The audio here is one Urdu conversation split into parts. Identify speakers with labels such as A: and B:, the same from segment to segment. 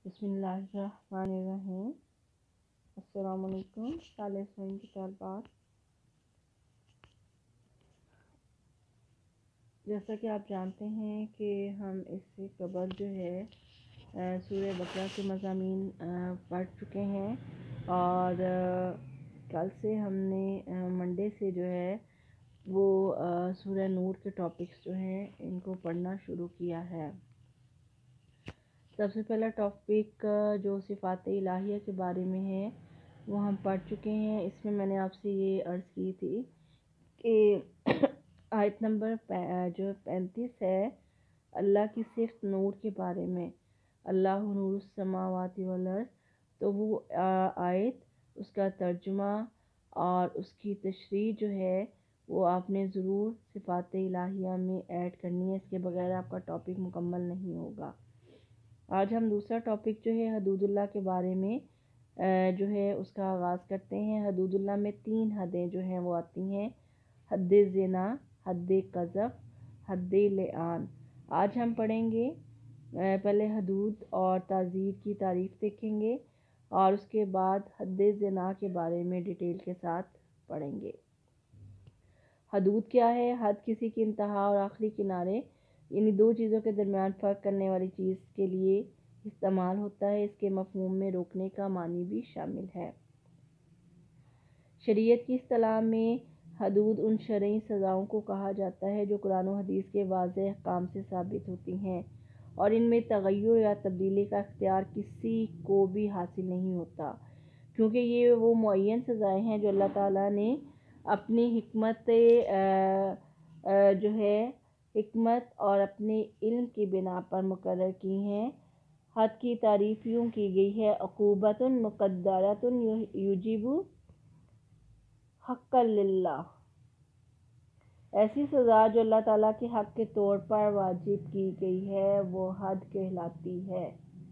A: بسم اللہ الرحمن الرحیم۔ السلام علیکم طالب علم کی طالبات، جیسا کہ آپ جانتے ہیں کہ ہم اس سے قبل جو ہے سورہ بقرہ کے مضامین پڑھ چکے ہیں، اور کل سے ہم نے منڈے سے جو ہے وہ سورہ نور کے ٹاپکس جو ہیں ان کو پڑھنا شروع کیا ہے۔ سب سے پہلا ٹاپک جو صفات الہیہ کے بارے میں ہے وہ ہم پڑھ چکے ہیں۔ اس میں میں نے آپ سے یہ عرض کی تھی کہ آیت نمبر جو 35 ہے اللہ کی صفت نور کے بارے میں، اللہ نور السماوات والارض، تو وہ آیت، اس کا ترجمہ اور اس کی تشریح جو ہے وہ آپ نے ضرور صفات الہیہ میں ایڈ کرنی ہے، اس کے بغیر آپ کا ٹاپک مکمل نہیں ہوگا۔ آج ہم دوسرا ٹاپک جو ہے حدود اللہ کے بارے میں جو ہے اس کا آغاز کرتے ہیں۔ حدود اللہ میں 3 حدیں جو ہیں وہ آتی ہیں: حد زنا، حد قذف، حد لعان۔ آج ہم پڑھیں گے پہلے حدود اور تعزیر کی تعریف دیکھیں گے، اور اس کے بعد حد زنا کے بارے میں ڈیٹیل کے ساتھ پڑھیں گے۔ حدود کیا ہے؟ حد کسی کی انتہا اور آخری کنارے، یعنی دو چیزوں کے درمیان فرق کرنے والی چیز کے لیے استعمال ہوتا ہے۔ اس کے مفہوم میں روکنے کا معنی بھی شامل ہے۔ شریعت کی اصطلاح میں حدود ان شرعی سزاؤں کو کہا جاتا ہے جو قرآن و حدیث کے واضح احکام سے ثابت ہوتی ہیں، اور ان میں تغیر یا تبدیلی کا اختیار کسی کو بھی حاصل نہیں ہوتا، کیونکہ یہ وہ معین سزائیں ہیں جو اللہ تعالیٰ نے اپنی حکمت اور اپنے علم کی بنا پر مقرر کی ہیں۔ حد کی تعریف یوں کی گئی ہے: عقوبۃ مقدرۃ یوجب حقا للہ، ایسی سزا جو اللہ تعالیٰ کے حق کے طور پر واجب کی گئی ہے وہ حد کہلاتی ہے۔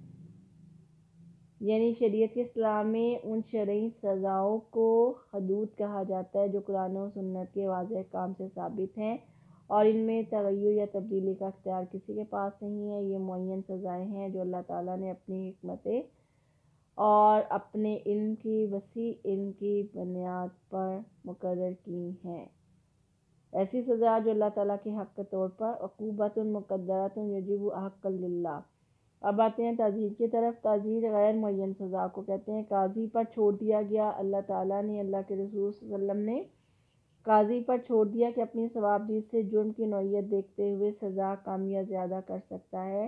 A: یعنی شریعت کے اصطلاح میں ان شرعی سزاؤں کو حدود کہا جاتا ہے جو قرآن و سنت کے واضح احکام سے ثابت ہیں، اور ان میں تغیر یا تبدیلی کا اختیار کسی کے پاس نہیں ہے۔ یہ معین سزائیں ہیں جو اللہ تعالیٰ نے اپنی حکمت اور اپنے علم کی وسیع علم کی بنیاد پر مقرر کی ہیں۔ ایسی سزا جو اللہ تعالیٰ کے حق کے طور پر، عقوبۃ مقدرۃ یوجب حقا للہ۔ اب آتے ہیں تعزیر کی طرف۔ تعزیر غیر معین سزا کو کہتے ہیں۔ قاضی پر چھوڑ دیا گیا، اللہ تعالیٰ نے، اللہ کے رسول صلی اللہ علیہ وسلم نے قاضی پر چھوڑ دیا کہ اپنی ثوابدید سے جرم کی نوعیت دیکھتے ہوئے سزا کم یا زیادہ کر سکتا ہے۔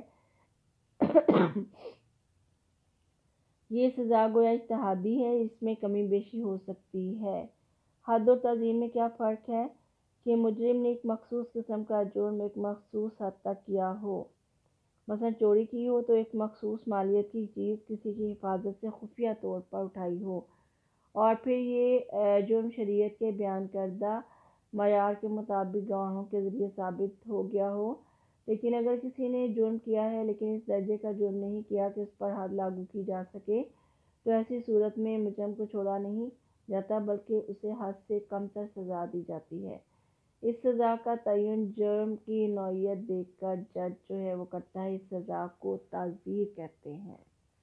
A: یہ سزا گویا اجتہادی ہے، اس میں کمی بیشی ہو سکتی ہے۔ حد اور تعزیر میں کیا فرق ہے؟ کہ مجرم نے ایک مخصوص قسم کا جرم ایک مخصوص حد تک کیا ہو، مثلا چوری کی ہو تو ایک مخصوص مالیت کی چیز کسی کی حفاظت سے خفیہ طور پر اٹھائی ہو، اور پھر یہ جرم شریعت کے بیان کردہ معیار کے مطابق گواہوں کے ذریعے ثابت ہو گیا ہو۔ لیکن اگر کسی نے جرم کیا ہے لیکن اس درجے کا جرم نہیں کیا کہ اس پر حد لاگو کی جا سکے، تو ایسی صورت میں مجرم کو چھوڑا نہیں جاتا بلکہ اسے حد سے کم تر سزا دی جاتی ہے۔ اس سزا کا تعین جرم کی نوعیت دیکھ کر جج جو ہے وہ کرتا ہے۔ اس سزا کو تعزیر کہتے ہیں۔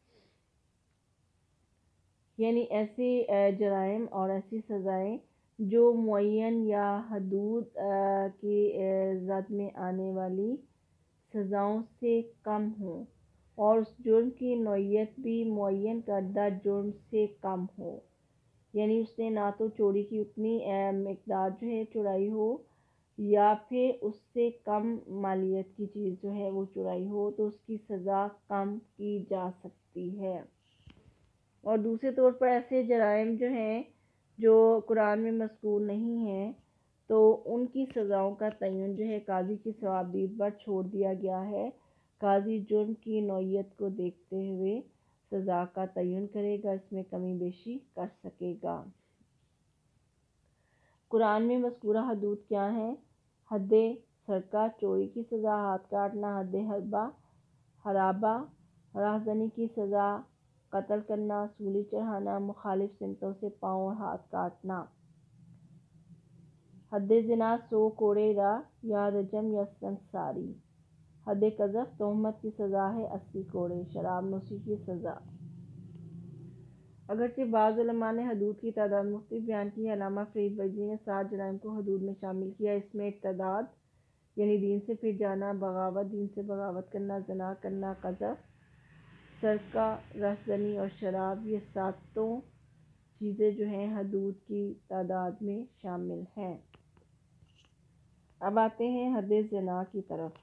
A: یعنی ایسے جرائم اور ایسی سزائیں جو معین یا حدود کی زد میں آنے والی سزاؤں سے کم ہوں، اور اس جرم کی نوعیت بھی معین کردہ جرم سے کم ہو۔ یعنی اس نے نہ تو چوری کی اتنی مقدار جو ہے چرائی ہو، یا پھر اس سے کم مالیت کی چیز جو ہے وہ چرائی ہو، تو اس کی سزا کم کی جا سکتی ہے۔ اور دوسرے طور پر ایسے جرائم جو ہیں جو قرآن میں مذکور نہیں ہیں، تو ان کی سزاؤں کا تعین جو ہے قاضی کی ثوابدید پر چھوڑ دیا گیا ہے۔ قاضی جرم کی نوعیت کو دیکھتے ہوئے سزا کا تعین کرے گا، اس میں کمی بیشی کر سکے گا۔ قرآن میں مذکورہ حدود کیا ہیں؟ حد سرقہ، چوری کی سزا ہاتھ کاٹنا۔ حد حرابہ، راہزنی کی سزا قتل کرنا، سولی چڑھانا، مخالف سمتوں سے پاؤں اور ہاتھ کاٹنا۔ حد زنا، 100 کوڑے راہ یا رجم یا سنگساری۔ حد قذف تہمت کی سزا ہے 80 کوڑے، شراب نوشی کی سزا۔ اگرچہ بعض علماء نے حدود کی تعداد مختلف بیان کی ہے، علامہ فرید وجدی نے 7 جرائم کو حدود میں شامل کیا۔ اس میں ارتداد یعنی دین سے پھر جانا، بغاوت دین سے بغاوت کرنا، زنا کرنا، قذف، سرقہ، رہزنی اور شراب، یہ 7 چیزیں جو ہیں حدود کی تعداد میں شامل ہیں۔ اب آتے ہیں حد زنا کی طرف۔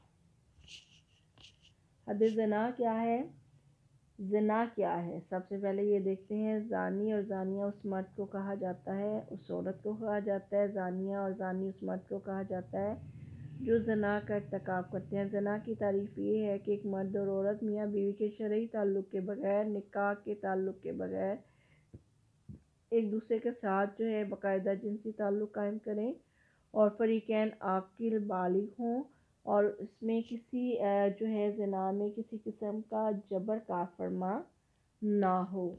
A: حد زنا کیا ہے؟ زنا کیا ہے؟ سب سے پہلے یہ دیکھتے ہیں، زانی اور زانیہ اس مرد کو کہا جاتا ہے، اس عورت کو کہا جاتا ہے۔ زانیہ اور زانی اس مرد کو کہا جاتا ہے جو زنا کا ارتکاب کرتے ہیں۔ زنا کی تعریف یہ ہے کہ ایک مرد اور عورت میاں بیوی کے شرعی تعلق کے بغیر، نکاح کے تعلق کے بغیر ایک دوسرے کے ساتھ جو ہے باقاعدہ جنسی تعلق قائم کریں اور فریقین عاقل بالغ ہوں، اور اس میں کسی جو ہے زنا میں کسی قسم کا جبر کار فرما نہ ہو۔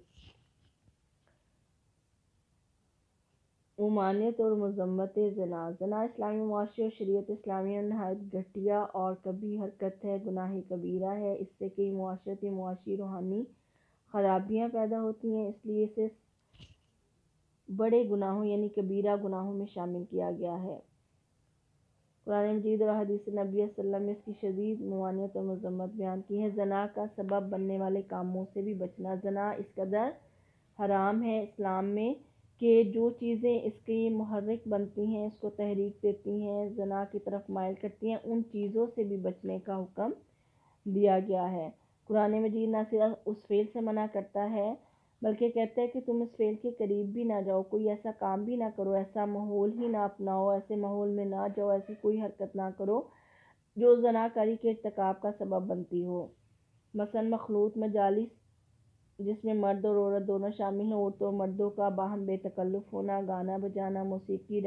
A: ممانعت اور مذمت زنا۔ زنا اسلامی معاشرے اور شریعت اسلامیہ میں نہایت گھٹیا اور کبیح حرکت ہے، گناہ کبیرہ ہے۔ اس سے کئی معاشرتی، معاشی، روحانی خرابیاں پیدا ہوتی ہیں، اس لیے اسے بڑے گناہوں یعنی کبیرہ گناہوں میں شامل کیا گیا ہے۔ قرآن مجید اور حدیث نبی صلی اللہ علیہ وسلم نے اس کی شدید ممانعت اور مذمت بیان کی ہے۔ زنا کا سبب بننے والے کاموں سے بھی بچنا۔ زنا اس قدر حرام ہے اسلام میں کہ جو چیزیں اس کی محرک بنتی ہیں، اس کو تحریک دیتی ہیں، زنا کی طرف مائل کرتی ہیں، ان چیزوں سے بھی بچنے کا حکم دیا گیا ہے۔ قرآن مجید نہ صرف اس فعل سے منع کرتا ہے بلکہ کہتا ہے کہ تم اس فعل کے قریب بھی نہ جاؤ، کوئی ایسا کام بھی نہ کرو، ایسا ماحول ہی نہ اپناؤ، ایسے ماحول میں نہ جاؤ، ایسی کوئی حرکت نہ کرو جو زناکاری کے ارتکاب کا سبب بنتی ہو۔ مثلا مخلوط مجالس جس میں مرد اور عورت دونوں شامل ہیں، عورتوں اور مردوں کا باہم بے تکلف ہونا، گانا بجانا، موسیقی،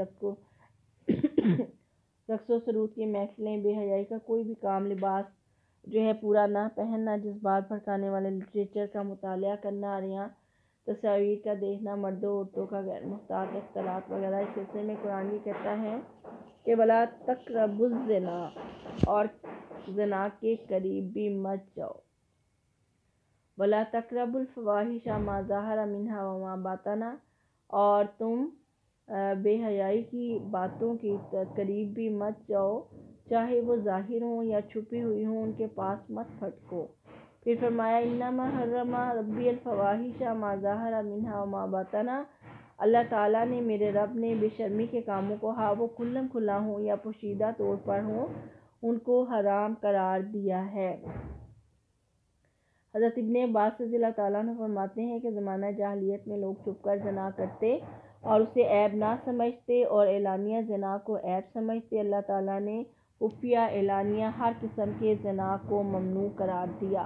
A: رقص و سرود کی محفلیں، بے حیائی کا کوئی بھی کام، لباس جو ہے پورا نہ پہننا، جذبات بھڑکانے والے لٹریچر کا مطالعہ کرنا، عریاں تصاویر کا دیکھنا، مردوں عورتوں کا غیر محتاط اختلاط وغیرہ۔ اس سلسلے میں قرآن یہ کہتا ہے کہ وَلَا تَقْرَبُوا الزِّنَا، اور زنا کے قریب بھی مت جاؤ۔ وَلَا تَقْرَبُوا الْفَوَاحِشَ مَا ظَهَرَ مِنْهَا وَمَا بَطَنَ، اور تم بے حیائی کی باتوں کے قریب بھی مت جاؤ، چاہے وہ ظاہر ہوں یا چھپی ہوئی ہوں، ان کے پاس مت پھٹکو۔ پھر فرمایا انما حرم ربی الفواحش ما ظہر منہا وما بطن، اللہ تعالیٰ نے، میرے رب نے، بے شرمی کے کاموں کو، ہاں وہ کھلم کھلا ہوں یا پوشیدہ طور پر ہوں، ان کو حرام قرار دیا ہے۔ حضرت ابن عباس رضی اللہ تعالیٰ عنہ فرماتے ہیں کہ زمانہ جاہلیت میں لوگ چھپ کر زنا کرتے اور اسے عیب نہ سمجھتے اور اعلانیہ زنا کو عیب سمجھتے۔ اللہ تعالیٰ نے خفیہ اعلانیہ ہر قسم کے زنا کو ممنوع قرار دیا۔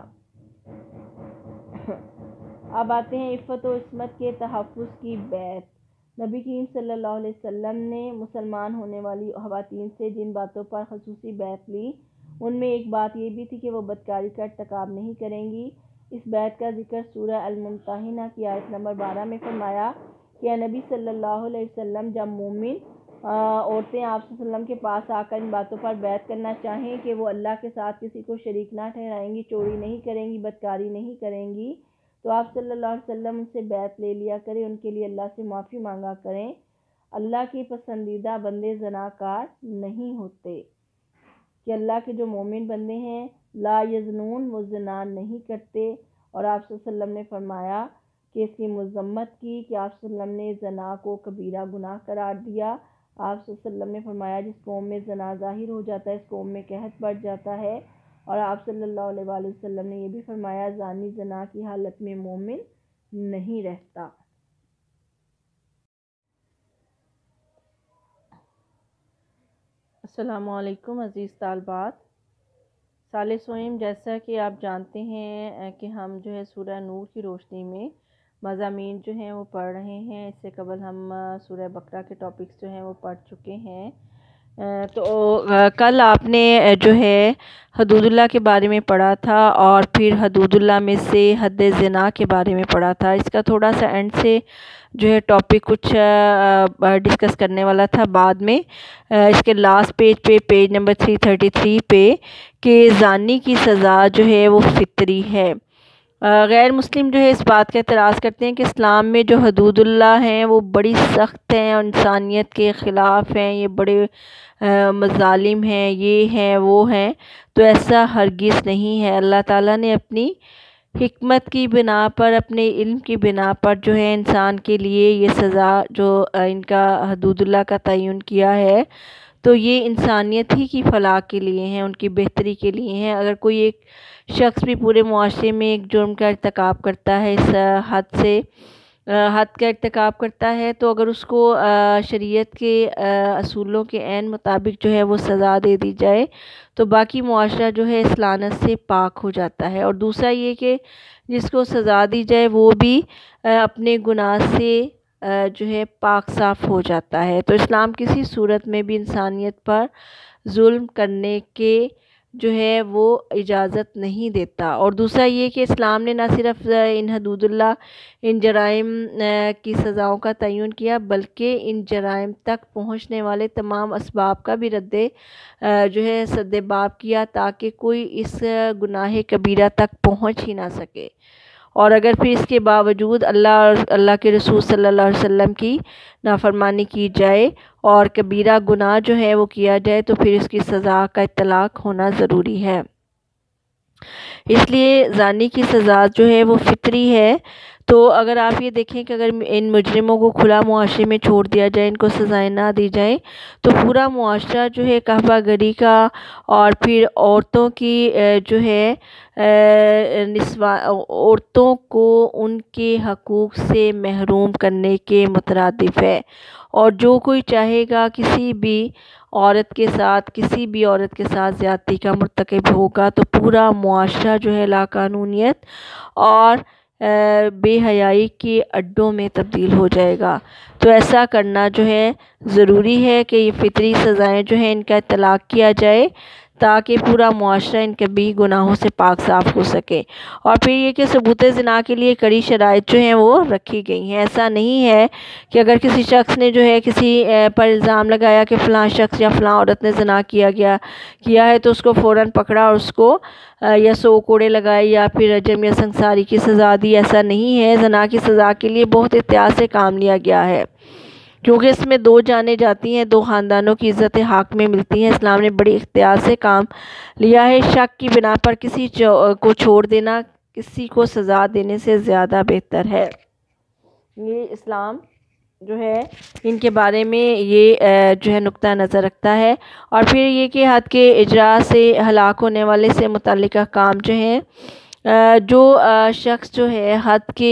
A: اب آتے ہیں عفت و عصمت کے تحفظ کی بیعت۔ نبی کریم صلی اللہ علیہ وسلم نے مسلمان ہونے والی خواتین سے جن باتوں پر خصوصی بیعت لی، ان میں ایک بات یہ بھی تھی کہ وہ بدکاری کا ارتکاب نہیں کریں گی۔ اس بیعت کا ذکر سورہ الممتحنہ کی آیت نمبر 12 میں فرمایا کہ اے نبی صلی اللہ علیہ وسلم، جب مومن عورتیں آپ صلی اللہ علیہ وسلم کے پاس آ کر ان باتوں پر بیعت کرنا چاہیں کہ وہ اللہ کے ساتھ کسی کو شریک نہ ٹھہرائیں گی، چوری نہیں کریں گی، بدکاری نہیں کریں گی، تو آپ صلی اللہ علیہ وسلم ان سے بیعت لے لیا کریں، ان کے لیے اللہ سے معافی مانگا کریں۔ اللہ کے پسندیدہ بندے زناکار نہیں ہوتے، کہ اللہ کے جو مومن بندے ہیں لا یزنون، وہ زنا نہیں کرتے۔ اور آپ صلی اللہ علیہ وسلم نے فرمایا کہ اس کی مذمت کی کہ آپ صلی اللہ علیہ وسلم نے زنا کو کبیرہ گناہ قرار دیا۔ آپ صلی اللہ علیہ وسلم نے فرمایا جس قوم میں زنا ظاہر ہو جاتا ہے اس قوم میں قحط بڑھ جاتا ہے۔ اور آپ صلی اللہ علیہ وآلہ وسلم نے یہ بھی فرمایا زانی زنا کی حالت میں مومن نہیں رہتا۔ السلام علیکم عزیز طالبات۔ سال سوئم، جیسا کہ آپ جانتے ہیں کہ ہم جو ہے سورہ نور کی روشنی میں مضامین جو ہیں وہ پڑھ رہے ہیں۔ اس سے قبل ہم سورہ بقرہ کے ٹاپکس جو ہیں وہ پڑھ چکے ہیں۔ تو کل آپ نے جو ہے حدود اللہ کے بارے میں پڑھا تھا اور پھر حدود اللہ میں سے حد زنا کے بارے میں پڑھا تھا. اس کا تھوڑا سا اینڈ سے جو ہے ٹاپک کچھ ڈسکس کرنے والا تھا بعد میں. اس کے لاسٹ پیج پہ پیج نمبر 333 پہ کہ زانی کی سزا جو ہے وہ فطری ہے. غیر مسلم جو ہے اس بات کا اعتراض کرتے ہیں کہ اسلام میں جو حدود اللہ ہیں وہ بڑی سخت ہیں اور انسانیت کے خلاف ہیں, یہ بڑے مظالم ہیں, یہ ہیں وہ ہیں. تو ایسا ہرگز نہیں ہے. اللہ تعالیٰ نے اپنی حکمت کی بنا پر, اپنے علم کی بنا پر جو ہے انسان کے لیے یہ سزا جو ان کا حدود اللہ کا تعین کیا ہے تو یہ انسانیت ہی کی فلاح کے لیے ہیں, ان کی بہتری کے لیے ہیں. اگر کوئی ایک شخص بھی پورے معاشرے میں ایک جرم کا ارتکاب کرتا ہے, اس حد کا ارتکاب کرتا ہے, تو اگر اس کو شریعت کے اصولوں کے عین مطابق جو ہے وہ سزا دے دی جائے تو باقی معاشرہ جو ہے اس لعنت سے پاک ہو جاتا ہے. اور دوسرا یہ کہ جس کو سزا دی جائے وہ بھی اپنے گناہ سے جو ہے پاک صاف ہو جاتا ہے. تو اسلام کسی صورت میں بھی انسانیت پر ظلم کرنے کے جو ہے وہ اجازت نہیں دیتا. اور دوسرا یہ کہ اسلام نے نہ صرف ان حدود اللہ, ان جرائم کی سزاؤں کا تعین کیا بلکہ ان جرائم تک پہنچنے والے تمام اسباب کا بھی جو ہے سد باب کیا تاکہ کوئی اس گناہ کبیرہ تک پہنچ ہی نہ سکے. اور اگر پھر اس کے باوجود اللہ اور اللہ کے رسول صلی اللہ علیہ وسلم کی نافرمانی کی جائے اور کبیرہ گناہ جو ہے وہ کیا جائے تو پھر اس کی سزا کا اطلاق ہونا ضروری ہے. اس لیے زانی کی سزا جو ہے وہ فطری ہے. تو اگر آپ یہ دیکھیں کہ اگر ان مجرموں کو کھلا معاشرے میں چھوڑ دیا جائے, ان کو سزائیں نہ دی جائیں تو پورا معاشرہ جو ہے قحبہ گری کا اور پھر عورتوں کی جو ہے عورتوں کو ان کے حقوق سے محروم کرنے کے مترادف ہے. اور جو کوئی چاہے گا کسی بھی عورت کے ساتھ زیادتی کا مرتکب ہوگا تو پورا معاشرہ جو ہے لاقانونیت اور بے حیائی کے اڈوں میں تبدیل ہو جائے گا. تو ایسا کرنا جو ہے ضروری ہے کہ یہ فطری سزائیں جو ہیں ان کا اطلاق کیا جائے تاکہ پورا معاشرہ ان کے بھی گناہوں سے پاک صاف ہو سکے. اور پھر یہ کہ ثبوت زنا کے لیے کڑی شرائط جو ہیں وہ رکھی گئی ہیں. ایسا نہیں ہے کہ اگر کسی شخص نے جو ہے کسی پر الزام لگایا کہ فلاں شخص یا فلاں عورت نے زنا کیا ہے تو اس کو فوراً پکڑا اور اس کو یا 100 کوڑے لگائے یا پھر رجم یا سنگساری کی سزا دی. ایسا نہیں ہے. زنا کی سزا کے لیے بہت احتیاط سے کام لیا گیا ہے کیونکہ اس میں 2 جانیں جاتی ہیں, 2 خاندانوں کی عزت حق میں ملتی ہیں. اسلام نے بڑی احتیاط سے کام لیا ہے. شک کی بنا پر کسی کو چھوڑ دینا کسی کو سزا دینے سے زیادہ بہتر ہے. یہ اسلام جو ہے ان کے بارے میں یہ جو ہے نقطہ نظر رکھتا ہے. اور پھر یہ کہ حد کے اجرا سے ہلاک ہونے والے سے متعلقہ کام جو ہیں, جو شخص جو ہے حد کے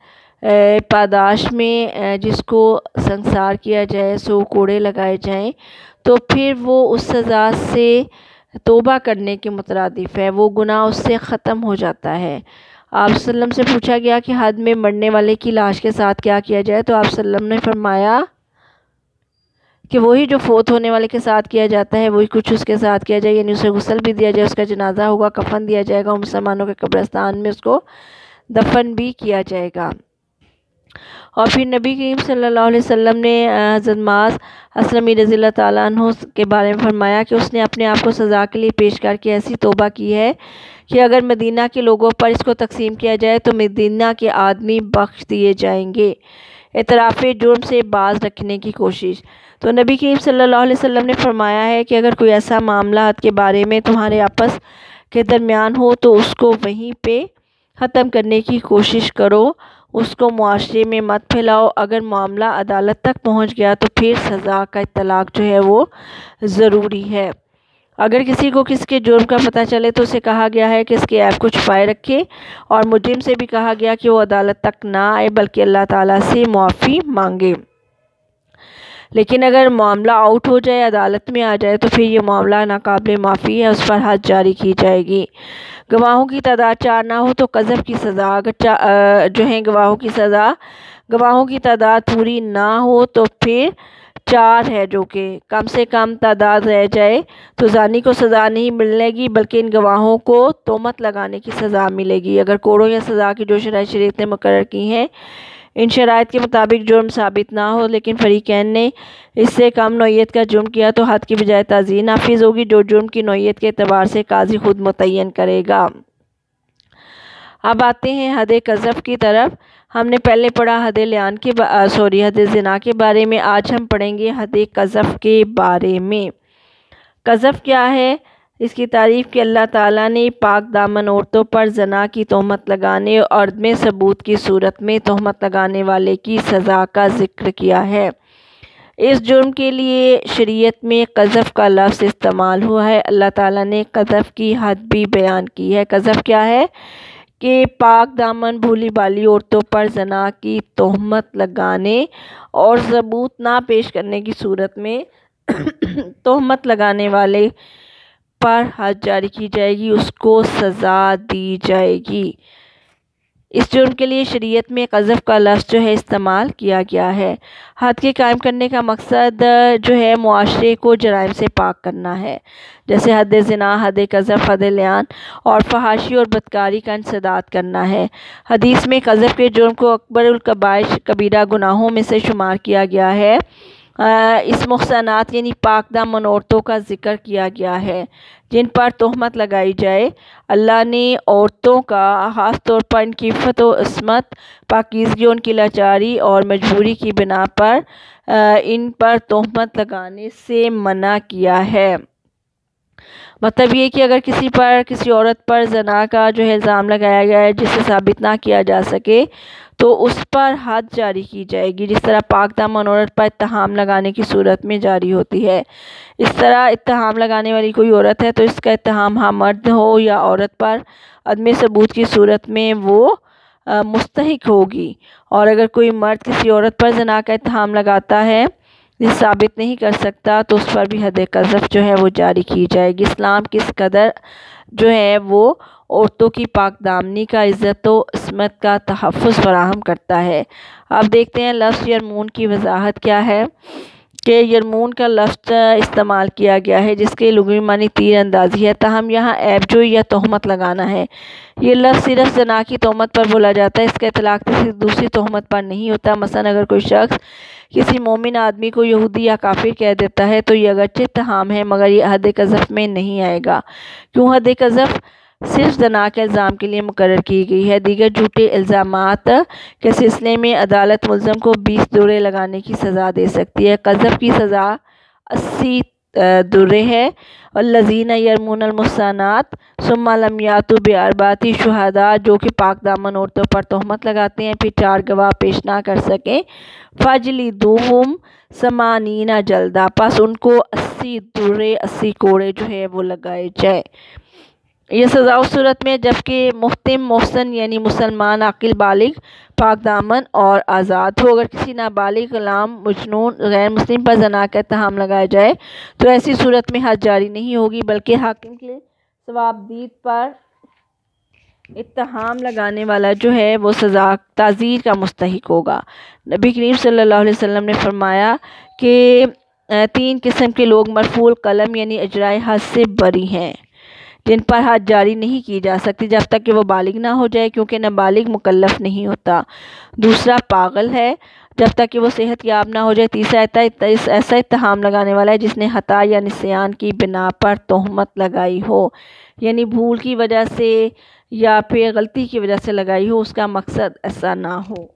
A: پاداش میں جس کو سنسار کیا جائے, 100 کوڑے لگائے جائیں تو پھر وہ اس سزا سے توبہ کرنے کے مترادف ہے, وہ گناہ اس سے ختم ہو جاتا ہے. آپ صلی اللہ علیہ وسلم سے پوچھا گیا کہ حد میں مرنے والے کی لاش کے ساتھ کیا کیا جائے تو آپ صلی اللہ علیہ وسلم نے فرمایا کہ وہی جو فوت ہونے والے کے ساتھ کیا جاتا ہے وہی کچھ اس کے ساتھ کیا جائے, یعنی اسے غسل بھی دیا جائے, اس کا جنازہ ہوگا, کفن دیا جائے گا اور مسلمانوں کے قبرستان میں اس کو دفن بھی کیا جائے گا. اور پھر نبی کریم صلی اللہ علیہ وسلم نے حضرت معاذ اسلمی رضی اللہ تعالیٰ عنہ کے بارے میں فرمایا کہ اس نے اپنے آپ کو سزا کے لیے پیش کر کے ایسی توبہ کی ہے کہ اگر مدینہ کے لوگوں پر اس کو تقسیم کیا جائے تو مدینہ کے آدمی بخش دیے جائیں گے. اعتراف جرم سے باز رکھنے کی کوشش. تو نبی کریم صلی اللہ علیہ وسلم نے فرمایا ہے کہ اگر کوئی ایسا معاملہ حد کے بارے میں تمہارے آپس کے درمیان ہو تو اس کو وہیں پہ ختم کرنے کی کوشش کرو, اس کو معاشرے میں مت پھیلاؤ. اگر معاملہ عدالت تک پہنچ گیا تو پھر سزا کا اطلاق جو ہے وہ ضروری ہے. اگر کسی کو کس کے جرم کا پتہ چلے تو اسے کہا گیا ہے کہ اس کے عیب کو چھپائے رکھے, اور مجرم سے بھی کہا گیا کہ وہ عدالت تک نہ آئے بلکہ اللہ تعالیٰ سے معافی مانگے. لیکن اگر معاملہ آؤٹ ہو جائے, عدالت میں آ جائے تو پھر یہ معاملہ ناقابل معافی ہے, اس پر حد جاری کی جائے گی. گواہوں کی تعداد 4 نہ ہو تو قذف کی سزا. اگر جو ہیں گواہوں کی تعداد پوری نہ ہو تو پھر 4 ہے جو کہ کم سے کم تعداد رہ جائے تو زانی کو سزا نہیں ملے گی بلکہ ان گواہوں کو تہمت لگانے کی سزا ملے گی۔ اگر کوڑوں یا سزا کی جو شرائط شریعت نے مقرر کی ہیں ان شرائط کے مطابق جرم ثابت نہ ہو لیکن فریقین نے اس سے کم نوعیت کا جرم کیا تو حد کی بجائے تعزیر نافذ ہوگی جو جرم کی نوعیت کے اعتبار سے قاضی خود متعین کرے گا۔ اب آتے ہیں حد قذف کی طرف۔ ہم نے پہلے پڑھا حد زنا کے بارے میں، آج ہم پڑھیں گے حد قذف کے بارے میں۔ قذف کیا ہے؟ اس کی تعریف کہ اللہ تعالیٰ نے پاک دامن عورتوں پر زنا کی تہمت لگانے اور عدم ثبوت کی صورت میں تہمت لگانے والے کی سزا کا ذکر کیا ہے۔ اس جرم کے لیے شریعت میں قذف کا لفظ استعمال ہوا ہے۔ اللہ تعالیٰ نے قذف کی حد بھی بیان کی ہے۔ قذف کیا ہے؟ کہ پاک دامن بھولی بالی عورتوں پر زنا کی تہمت لگانے اور ثبوت نہ پیش کرنے کی صورت میں تہمت لگانے والے پر حد جاری کی جائے گی، اس کو سزا دی جائے گی۔ اس جرم کے لیے شریعت میں قذف کا لفظ جو ہے استعمال کیا گیا ہے۔ حد کے قائم کرنے کا مقصد جو ہے معاشرے کو جرائم سے پاک کرنا ہے، جیسے حد زنا، حد قذف، حد لعان اور فحاشی اور بدکاری کا انسداد کرنا ہے۔ حدیث میں قذف کے جرم کو اکبر الکبائر کبیرہ گناہوں میں سے شمار کیا گیا ہے۔ اس محصنات یعنی پاک دامن عورتوں کا ذکر کیا گیا ہے جن پر تہمت لگائی جائے۔ اللہ نے عورتوں کا خاص طور پر ان کی عفت و عصمت، پاکیزگی، ان کی لاچاری اور مجبوری کی بنا پر ان پر تہمت لگانے سے منع کیا ہے۔ مطلب یہ کہ اگر کسی عورت پر زنا کا جو ہے الزام لگایا گیا ہے جسے ثابت نہ کیا جا سکے تو اس پر حد جاری کی جائے گی، جس طرح پاک دامن عورت پر اتہام لگانے کی صورت میں جاری ہوتی ہے۔ اس طرح اتہام لگانے والی کوئی عورت ہے تو اس کا اتہام ہاں مرد ہو یا عورت پر عدم ثبوت کی صورت میں وہ مستحق ہوگی، اور اگر کوئی مرد کسی عورت پر زنا کا اتہام لگاتا ہے جسے ثابت نہیں کر سکتا تو اس پر بھی حد قذف جو ہے وہ جاری کی جائے گی۔ اسلام کس قدر جو ہے وہ عورتوں کی پاک دامنی کا، عزت و عصمت کا تحفظ فراہم کرتا ہے۔ اب دیکھتے ہیں لفظ یرمون کی وضاحت کیا ہے کہ یرمون کا لفظ استعمال کیا گیا ہے جس کے لغوی معنی تیر اندازی ہے، تاہم یہاں عیب جوئی یا تہمت لگانا ہے۔ یہ لفظ صرف زنا کی تہمت پر بولا جاتا ہے، اس کا اطلاق کسی دوسری تہمت پر نہیں ہوتا۔ مثلا اگر کوئی شخص کسی مومن آدمی کو یہودی یا کافر کہہ دیتا ہے تو یہ اگرچہ اتہام ہے مگر یہ حد قذف میں نہیں آئے گا، کیوں حد قذف صرف زنا کے الزام کے لیے مقرر کی گئی ہے۔ دیگر جھوٹے الزامات کے سلسلے میں عدالت ملزم کو 20 درے لگانے کی سزا دے سکتی ہے۔ قذف کی سزا 80 درے ہے۔ والذین یرمون المحصنات ثم لم یأتوا بأربعۃ شہداء، جو کہ پاک دامن عورتوں پر تہمت لگاتے ہیں پھر 4 گواہ پیش نہ کر سکیں، فاجلدوہم 80 جلدہ، پس ان کو 80 درے 80 کوڑے جو ہے وہ لگائے جائے۔ یہ سزا اس صورت میں جبکہ محتم محسن یعنی مسلمان عاقل بالغ پاک دامن اور آزاد ہو۔ اگر کسی نابالغ غلام مجنون غیر مسلم پر زنا کا اتہام لگایا جائے تو ایسی صورت میں حد جاری نہیں ہوگی بلکہ حاکم کے ثواب دید پر اتہام لگانے والا جو ہے وہ سزا تعزیر کا مستحق ہوگا۔ نبی کریم صلی اللہ علیہ وسلم نے فرمایا کہ 3 قسم کے لوگ مرفوع القلم یعنی اجرائے حد سے بری ہیں، جن پر حد جاری نہیں کی جا سکتی جب تک کہ وہ بالغ نہ ہو جائے کیونکہ نابالغ مکلف نہیں ہوتا۔ دوسرا پاگل ہے جب تک کہ وہ صحت یاب نہ ہو جائے۔ تیسرا ایسا اتہام لگانے والا ہے جس نے خطا یا نسیان کی بنا پر تہمت لگائی ہو، یعنی بھول کی وجہ سے یا پھر غلطی کی وجہ سے لگائی ہو، اس کا مقصد ایسا نہ ہو۔